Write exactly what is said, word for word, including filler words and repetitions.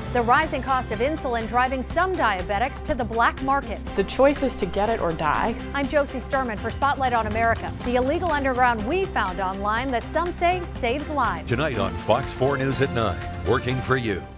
The rising cost of insulin driving some diabetics to the black market. The choice is to get it or die. I'm Josie Sturman for Spotlight on America, the illegal underground we found online that some say saves lives. Tonight on Fox four News at nine, working for you.